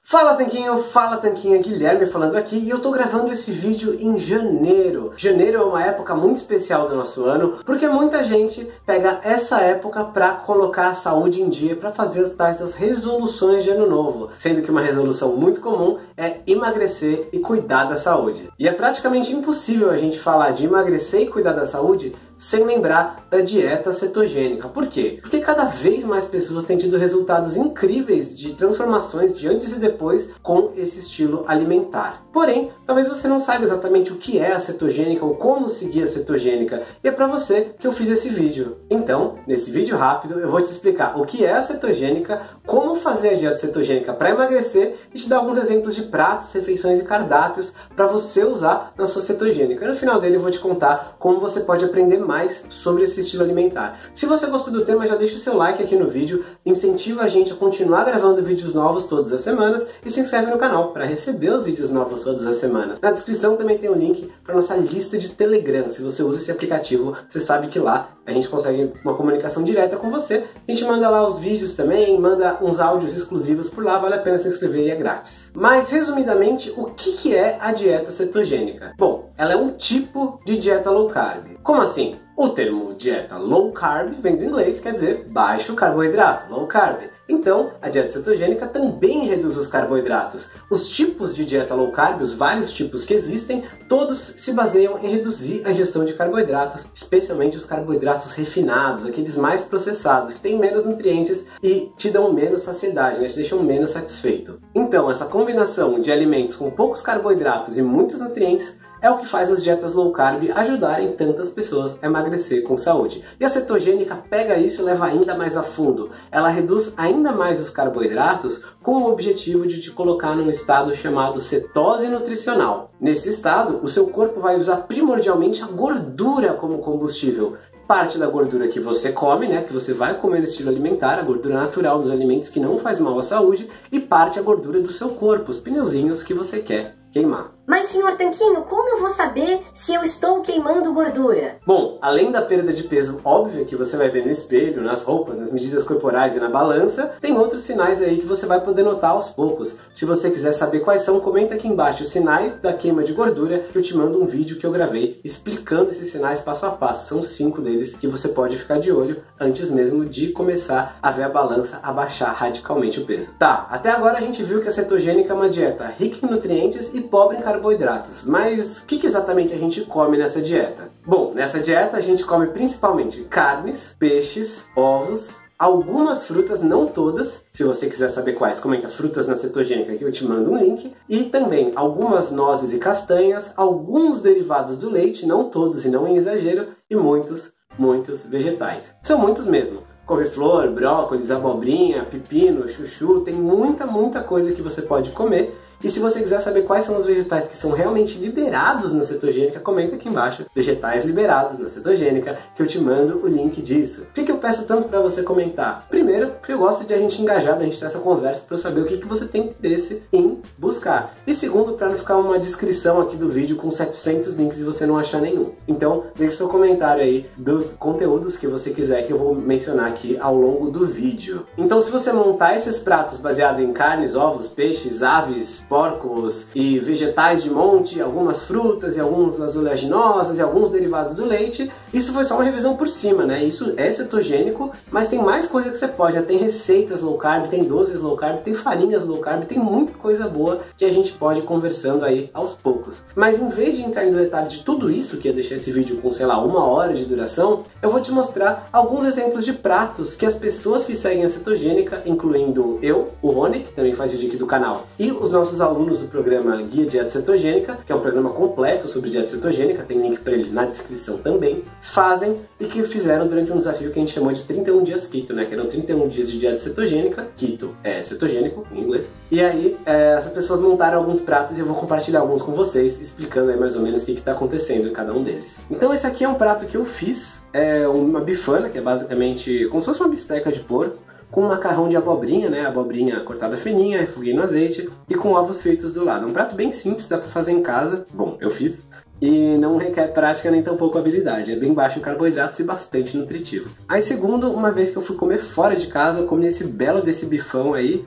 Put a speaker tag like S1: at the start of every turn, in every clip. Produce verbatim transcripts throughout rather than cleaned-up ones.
S1: Fala Tanquinho, fala Tanquinha, Guilherme falando aqui e eu tô gravando esse vídeo em janeiro. Janeiro é uma época muito especial do nosso ano, porque muita gente pega essa época pra colocar a saúde em dia, pra fazer as tais das resoluções de ano novo, sendo que uma resolução muito comum é emagrecer e cuidar da saúde. E é praticamente impossível a gente falar de emagrecer e cuidar da saúde sem lembrar da dieta cetogênica. Por quê? Porque cada vez mais pessoas têm tido resultados incríveis de transformações de antes e depois com esse estilo alimentar. Porém, talvez você não saiba exatamente o que é a cetogênica ou como seguir a cetogênica, e é para você que eu fiz esse vídeo. Então, nesse vídeo rápido, eu vou te explicar o que é a cetogênica, como fazer a dieta cetogênica para emagrecer e te dar alguns exemplos de pratos, refeições e cardápios para você usar na sua cetogênica. E no final dele eu vou te contar como você pode aprender mais sobre esse estilo alimentar. Se você gostou do tema, já deixa o seu like aqui no vídeo, incentiva a gente a continuar gravando vídeos novos todas as semanas e se inscreve no canal para receber os vídeos novos todas as semanas. Na descrição também tem um link para nossa lista de Telegram. Se você usa esse aplicativo, você sabe que lá a gente consegue uma comunicação direta com você. A gente manda lá os vídeos também, manda uns áudios exclusivos por lá, vale a pena se inscrever e é grátis. Mas, resumidamente, o que é a dieta cetogênica? Bom, ela é um tipo de dieta low carb. Como assim? O termo dieta low carb vem do inglês, quer dizer baixo carboidrato, low carb. Então, a dieta cetogênica também reduz os carboidratos. Os tipos de dieta low carb, os vários tipos que existem, todos se baseiam em reduzir a ingestão de carboidratos, especialmente os carboidratos refinados, aqueles mais processados, que têm menos nutrientes e te dão menos saciedade, né? Te deixam menos satisfeito. Então, essa combinação de alimentos com poucos carboidratos e muitos nutrientes é o que faz as dietas low carb ajudarem tantas pessoas a emagrecer com saúde. E a cetogênica pega isso e leva ainda mais a fundo. Ela reduz ainda mais os carboidratos com o objetivo de te colocar num estado chamado cetose nutricional. Nesse estado, o seu corpo vai usar primordialmente a gordura como combustível. Parte da gordura que você come, né, que você vai comer no estilo alimentar, a gordura natural dos alimentos que não faz mal à saúde, e parte a gordura do seu corpo, os pneuzinhos que você quer queimar.
S2: Mas, senhor Tanquinho, como eu vou saber se eu estou queimando gordura?
S1: Bom, além da perda de peso óbvia que você vai ver no espelho, nas roupas, nas medidas corporais e na balança, tem outros sinais aí que você vai poder notar aos poucos. Se você quiser saber quais são, comenta aqui embaixo os sinais da queima de gordura, que eu te mando um vídeo que eu gravei explicando esses sinais passo a passo. São cinco deles que você pode ficar de olho antes mesmo de começar a ver a balança abaixar radicalmente o peso. Tá, até agora a gente viu que a cetogênica é uma dieta rica em nutrientes e pobre em carboidratos, mas o que, que exatamente a gente come nessa dieta? Bom, nessa dieta a gente come principalmente carnes, peixes, ovos, algumas frutas, não todas. Se você quiser saber quais, comenta frutas na cetogênica que eu te mando um link. E também algumas nozes e castanhas, alguns derivados do leite, não todos e não em exagero, e muitos, muitos vegetais. São muitos mesmo. Couve-flor, brócolis, abobrinha, pepino, chuchu, tem muita, muita coisa que você pode comer. E se você quiser saber quais são os vegetais que são realmente liberados na cetogênica, comenta aqui embaixo, vegetais liberados na cetogênica, que eu te mando o link disso. Por que, que eu peço tanto para você comentar? Primeiro, porque eu gosto de a gente engajar, da gente ter essa conversa para eu saber o que, que você tem interesse em buscar. E segundo, para não ficar uma descrição aqui do vídeo com setecentos links e você não achar nenhum. Então, deixe seu comentário aí dos conteúdos que você quiser que eu vou mencionar aqui ao longo do vídeo. Então, se você montar esses pratos baseados em carnes, ovos, peixes, aves, porcos e vegetais de monte, algumas frutas e algumas oleaginosas e alguns derivados do leite, isso foi só uma revisão por cima, né? Isso é cetogênico, mas tem mais coisa que você pode. Já tem receitas low carb, tem doces low carb, tem farinhas low carb, tem muita coisa boa que a gente pode ir conversando aí aos poucos. Mas em vez de entrar no detalhe de tudo isso, que ia deixar esse vídeo com, sei lá, uma hora de duração, eu vou te mostrar alguns exemplos de pratos que as pessoas que seguem a cetogênica, incluindo eu, o Rony, que também faz vídeo aqui do canal, e os nossos alunos do programa Guia Dieta Cetogênica, que é um programa completo sobre dieta cetogênica, tem link para ele na descrição também, fazem e que fizeram durante um desafio que a gente chamou de trinta e um dias keto, né? Que eram trinta e um dias de dieta cetogênica, keto é cetogênico em inglês. E aí, é, essas pessoas montaram alguns pratos e eu vou compartilhar alguns com vocês, explicando aí mais ou menos o que está acontecendo em cada um deles. Então esse aqui é um prato que eu fiz, é uma bifana, que é basicamente como se fosse uma bisteca de porco, com macarrão de abobrinha, né, abobrinha cortada fininha, refoguei no azeite e com ovos fritos do lado. Um prato bem simples, dá pra fazer em casa, bom, eu fiz, e não requer prática nem tampouco habilidade, é bem baixo em carboidratos e bastante nutritivo. Aí segundo, uma vez que eu fui comer fora de casa, eu comi esse belo desse bifão aí,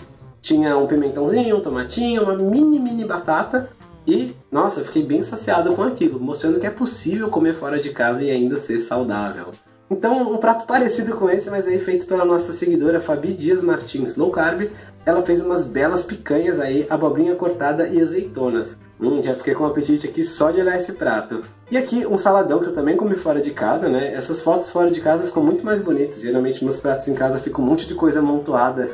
S1: tinha um pimentãozinho, um tomatinho, uma mini mini batata e, nossa, eu fiquei bem saciado com aquilo, mostrando que é possível comer fora de casa e ainda ser saudável. Então, um prato parecido com esse, mas aí feito pela nossa seguidora Fabi Dias Martins Low Carb, ela fez umas belas picanhas aí, abobrinha cortada e azeitonas. Hum, já fiquei com um apetite aqui só de olhar esse prato. E aqui um saladão que eu também comi fora de casa, né? Essas fotos fora de casa ficam muito mais bonitas. Geralmente meus pratos em casa ficam um monte de coisa amontoada.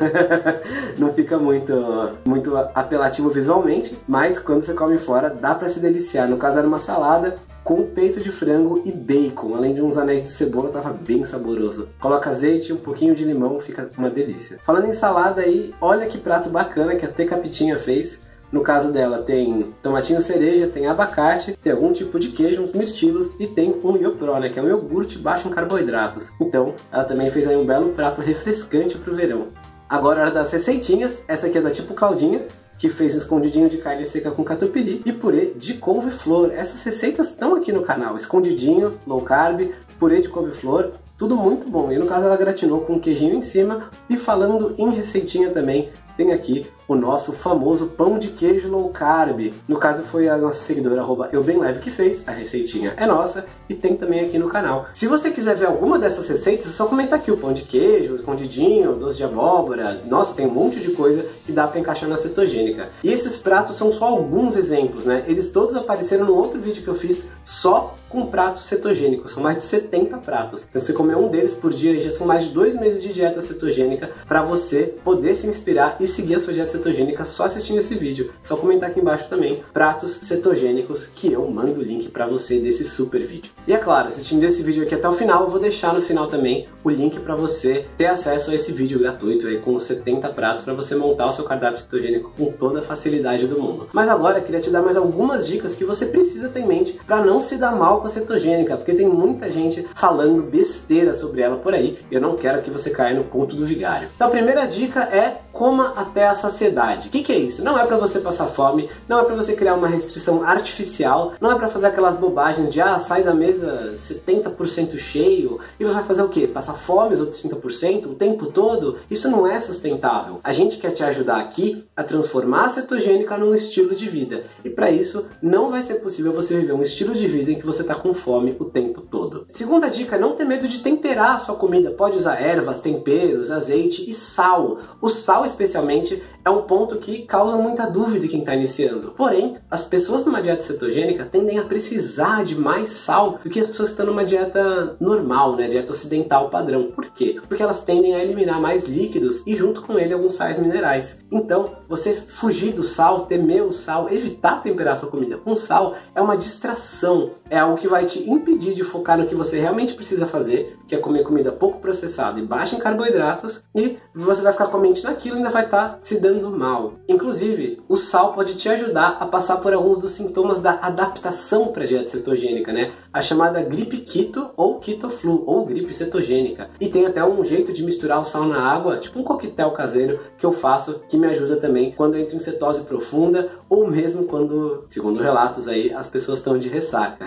S1: Não fica muito, muito apelativo visualmente, mas quando você come fora dá pra se deliciar. No caso era uma salada com peito de frango e bacon, além de uns anéis de cebola, tava bem saboroso. Coloca azeite, um pouquinho de limão, fica uma delícia. Falando em salada aí, olha que prato bacana que a T Capitinha fez. No caso dela tem tomatinho cereja, tem abacate, tem algum tipo de queijo, uns mirtilos e tem um Iopro, né, que é um iogurte baixo em carboidratos. Então, ela também fez aí um belo prato refrescante pro verão. Agora é hora das receitinhas, essa aqui é da Tipo Claudinha, que fez um escondidinho de carne seca com catupiry e purê de couve-flor. Essas receitas estão aqui no canal, escondidinho, low carb, purê de couve-flor, tudo muito bom. E no caso ela gratinou com um queijinho em cima. E falando em receitinha também, tem aqui o nosso famoso pão de queijo low carb. No caso foi a nossa seguidora arroba eubenleve que fez, a receitinha é nossa e tem também aqui no canal. Se você quiser ver alguma dessas receitas, é só comentar aqui o pão de queijo, o escondidinho, o doce de abóbora. Nossa, tem um monte de coisa que dá pra encaixar na cetogênica. E esses pratos são só alguns exemplos, né? Eles todos apareceram no outro vídeo que eu fiz só com pratos cetogênicos. São mais de setenta pratos. Então, se você comer um deles por dia, já são mais de dois meses de dieta cetogênica para você poder se inspirar e seguir a sua dieta cetogênica só assistindo esse vídeo. Só comentar aqui embaixo também pratos cetogênicos que eu mando o link para você desse super vídeo. E é claro, assistindo esse vídeo aqui até o final, eu vou deixar no final também o link para você ter acesso a esse vídeo gratuito aí com os setenta pratos para você montar o seu cardápio cetogênico com toda a facilidade do mundo. Mas agora eu queria te dar mais algumas dicas que você precisa ter em mente para não se dar mal com a cetogênica, porque tem muita gente falando besteira sobre ela por aí e eu não quero que você caia no ponto do vigário. Então a primeira dica é coma até a saciedade. O que, que é isso? Não é para você passar fome, não é para você criar uma restrição artificial, não é para fazer aquelas bobagens de ah, sai da mesa setenta por cento cheio e você vai fazer o quê? Passar fome os outros trinta por cento o tempo todo? Isso não é sustentável. A gente quer te ajudar aqui a transformar a cetogênica num estilo de vida e para isso não vai ser possível você viver um estilo de vida em que você está com fome o tempo todo. Segunda dica, não ter medo de temperar a sua comida. Pode usar ervas, temperos, azeite e sal. O sal especialmente é um ponto que causa muita dúvida em quem está iniciando. Porém, as pessoas numa dieta cetogênica tendem a precisar de mais sal do que as pessoas que estão numa dieta normal, né, dieta ocidental padrão. Por quê? Porque elas tendem a eliminar mais líquidos e junto com ele alguns sais minerais. Então, você fugir do sal, temer o sal, evitar temperar sua comida com sal é uma distração. É algo que vai te impedir de focar no que você realmente precisa fazer, que é comer comida pouco processada e baixa em carboidratos, e você vai ficar com a mente naquilo e ainda vai estar se dando mal. Inclusive, o sal pode te ajudar a passar por alguns dos sintomas da adaptação para a dieta cetogênica, né? A chamada gripe keto ou keto flu, ou gripe cetogênica. E tem até um jeito de misturar o sal na água, tipo um coquetel caseiro que eu faço, que me ajuda também quando eu entro em cetose profunda, ou mesmo quando, segundo relatos aí, as pessoas estão de ressaca.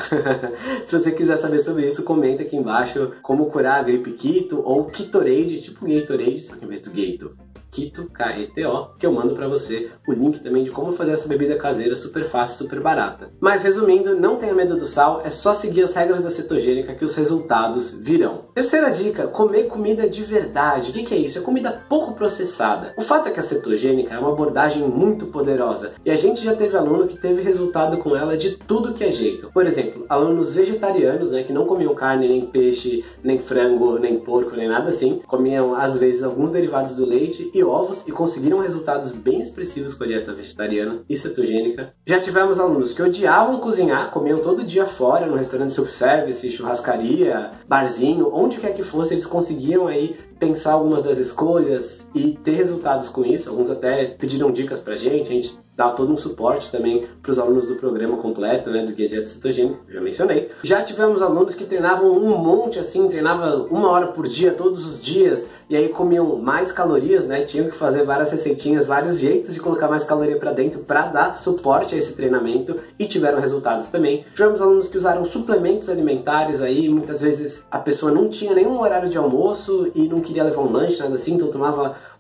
S1: Se você quiser saber sobre isso, comenta aqui embaixo como curar a gripe keto ou Ketorade, tipo Gatorade, só que em vez do Gato, Keto, K E T O, que eu mando pra você o link também de como fazer essa bebida caseira super fácil, super barata. Mas resumindo, não tenha medo do sal, é só seguir as regras da cetogênica que os resultados virão. Terceira dica, comer comida de verdade. O que, que é isso? É comida pouco processada. O fato é que a cetogênica é uma abordagem muito poderosa e a gente já teve aluno que teve resultado com ela de tudo que é jeito. Por exemplo, alunos vegetarianos, né, que não comiam carne, nem peixe, nem frango, nem porco, nem nada assim, comiam às vezes alguns derivados do leite e ovos e conseguiram resultados bem expressivos com a dieta vegetariana e cetogênica. Já tivemos alunos que odiavam cozinhar, comiam todo dia fora, no restaurante self-service, churrascaria, barzinho, onde quer que fosse, eles conseguiam aí pensar algumas das escolhas e ter resultados com isso. Alguns até pediram dicas pra gente, a gente dá todo um suporte também para os alunos do programa completo, né, do Guia Dieta Cetogênica, já mencionei. Já tivemos alunos que treinavam um monte, assim, treinava uma hora por dia, todos os dias, e aí comiam mais calorias, né, tinham que fazer várias receitinhas, vários jeitos de colocar mais caloria para dentro para dar suporte a esse treinamento e tiveram resultados também. Tivemos alunos que usaram suplementos alimentares aí, muitas vezes a pessoa não tinha nenhum horário de almoço e não queria levar um lanche, nada assim, então tomava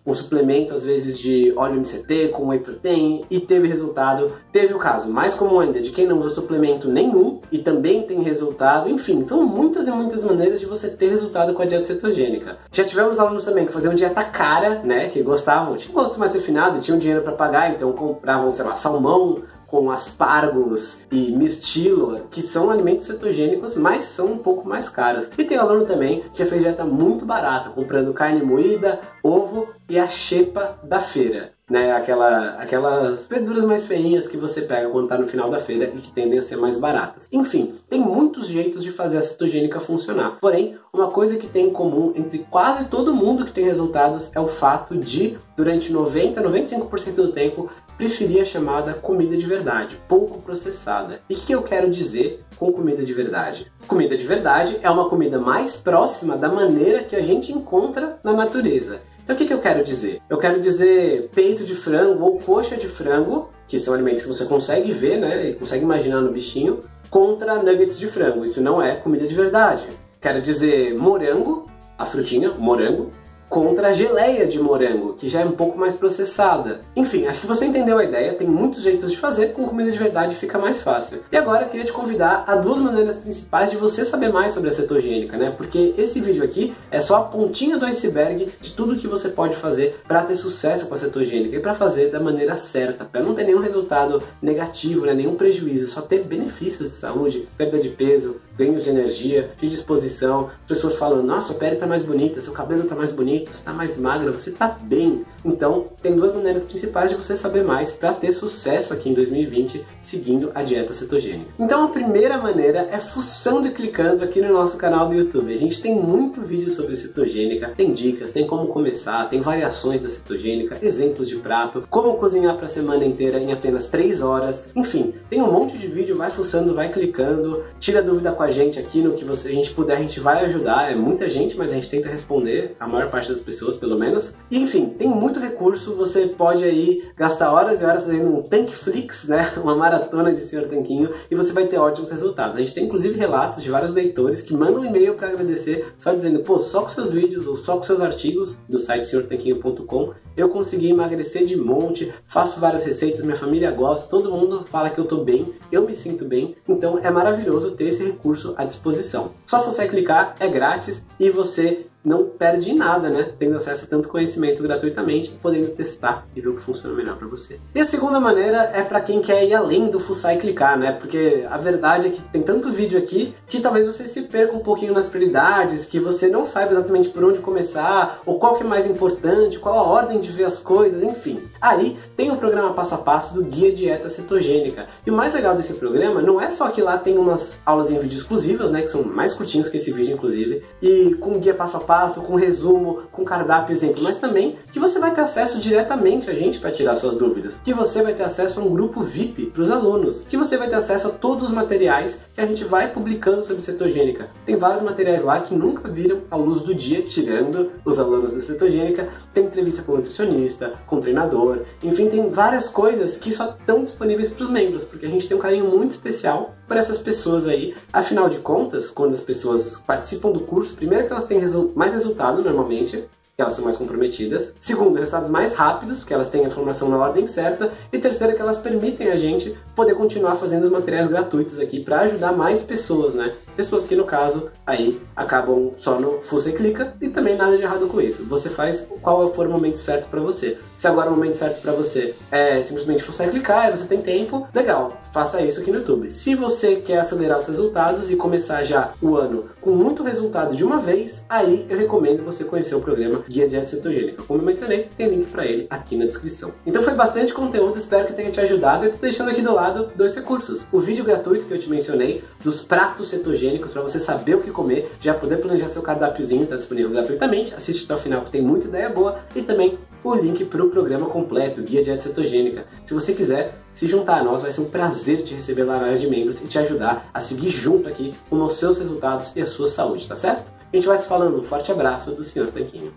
S1: um suplemento às vezes de óleo M C T com whey protein e teve resultado. Teve o caso mais comum ainda de quem não usa suplemento nenhum e também tem resultado. Enfim, são muitas e muitas maneiras de você ter resultado com a dieta cetogênica. Já tivemos alunos também que faziam dieta cara, né, que gostavam, tinham gosto mais refinado, tinham dinheiro para pagar, então compravam, sei lá, salmão com aspargos e mirtilo, que são alimentos cetogênicos, mas são um pouco mais caros. E tem aluno também que já fez dieta muito barata, comprando carne moída, ovo e a xepa da feira, né? Aquela, aquelas verduras mais feinhas que você pega quando tá no final da feira e que tendem a ser mais baratas. Enfim, tem muitos jeitos de fazer a cetogênica funcionar. Porém, uma coisa que tem em comum entre quase todo mundo que tem resultados é o fato de, durante noventa, noventa e cinco por cento do tempo, preferir a chamada comida de verdade, pouco processada. E o que eu quero dizer com comida de verdade? Comida de verdade é uma comida mais próxima da maneira que a gente encontra na natureza. Então o que eu quero dizer? Eu quero dizer peito de frango ou coxa de frango, que são alimentos que você consegue ver, né, e consegue imaginar no bichinho, contra nuggets de frango. Isso não é comida de verdade. Quero dizer morango, a frutinha, morango, contra a geleia de morango, que já é um pouco mais processada. Enfim, acho que você entendeu a ideia, tem muitos jeitos de fazer, com comida de verdade fica mais fácil. E agora eu queria te convidar a duas maneiras principais de você saber mais sobre a cetogênica, né? Porque esse vídeo aqui é só a pontinha do iceberg de tudo que você pode fazer para ter sucesso com a cetogênica e para fazer da maneira certa, para não ter nenhum resultado negativo, né? Nenhum prejuízo, só ter benefícios de saúde, perda de peso, ganhos de energia, de disposição, as pessoas falando, nossa, sua pele tá mais bonita, seu cabelo tá mais bonito, você está mais magra, você está bem. Então, tem duas maneiras principais de você saber mais para ter sucesso aqui em dois mil e vinte seguindo a dieta cetogênica. Então, a primeira maneira é fuçando e clicando aqui no nosso canal do YouTube. A gente tem muito vídeo sobre cetogênica, tem dicas, tem como começar, tem variações da cetogênica, exemplos de prato, como cozinhar para a semana inteira em apenas três horas. Enfim, tem um monte de vídeo, vai fuçando, vai clicando, tira dúvida com a gente aqui no que você, a gente puder, a gente vai ajudar. É muita gente, mas a gente tenta responder a maior parte das pessoas, pelo menos. E, enfim, tem muito recurso, você pode aí gastar horas e horas fazendo um Tankflix, né, uma maratona de senhor Tanquinho, e você vai ter ótimos resultados. A gente tem inclusive relatos de vários leitores que mandam um e-mail para agradecer, só dizendo, pô, só com seus vídeos ou só com seus artigos do site senhor tanquinho ponto com eu consegui emagrecer de monte, faço várias receitas, minha família gosta, todo mundo fala que eu tô bem, eu me sinto bem, então é maravilhoso ter esse recurso à disposição. Só você clicar, é grátis e você não perde em nada, né? Tendo acesso a tanto conhecimento gratuitamente, podendo testar e ver o que funciona melhor para você. E a segunda maneira é para quem quer ir além do fuçar e clicar, né? Porque a verdade é que tem tanto vídeo aqui que talvez você se perca um pouquinho nas prioridades, que você não saiba exatamente por onde começar, ou qual que é mais importante, qual a ordem de ver as coisas, enfim. Aí tem o programa passo a passo do Guia Dieta Cetogênica. E o mais legal desse programa não é só que lá tem umas aulas em vídeo exclusivas, né? Que são mais curtinhos que esse vídeo, inclusive, e com guia passo a passo, com resumo, com cardápio, exemplo, mas também que você vai ter acesso diretamente a gente para tirar suas dúvidas, que você vai ter acesso a um grupo V I P para os alunos, que você vai ter acesso a todos os materiais que a gente vai publicando sobre cetogênica. Tem vários materiais lá que nunca viram a luz do dia, tirando os alunos da cetogênica. Tem entrevista com nutricionista, com treinador, enfim, tem várias coisas que só estão disponíveis para os membros, porque a gente tem um carinho muito especial para essas pessoas aí. Afinal de contas, quando as pessoas participam do curso, primeiro que elas têm resu- mais resultado normalmente, que elas são mais comprometidas. Segundo, resultados mais rápidos, porque elas têm a informação na ordem certa. E terceiro, que elas permitem a gente poder continuar fazendo os materiais gratuitos aqui para ajudar mais pessoas, né? Pessoas que, no caso, aí acabam só no fuça e clica, e também nada de errado com isso. Você faz qual for o momento certo para você. Se agora o momento certo para você é simplesmente fuça e clicar, e você tem tempo, legal, faça isso aqui no YouTube. Se você quer acelerar os resultados e começar já o ano com muito resultado de uma vez, aí eu recomendo você conhecer o programa Guia Dieta Cetogênica. Como eu mencionei, tem link para ele aqui na descrição. Então foi bastante conteúdo, espero que tenha te ajudado. Eu tô deixando aqui do lado dois recursos. O vídeo gratuito que eu te mencionei, dos pratos cetogênicos, para você saber o que comer, já poder planejar seu cardápiozinho, está disponível gratuitamente. Assiste até o final que tem muita ideia boa. E também o link para o programa completo, Guia Dieta Cetogênica. Se você quiser se juntar a nós, vai ser um prazer te receber lá na área de membros e te ajudar a seguir junto aqui com os seus resultados e a sua saúde, tá certo? A gente vai se falando. Um forte abraço do senhor Tanquinho.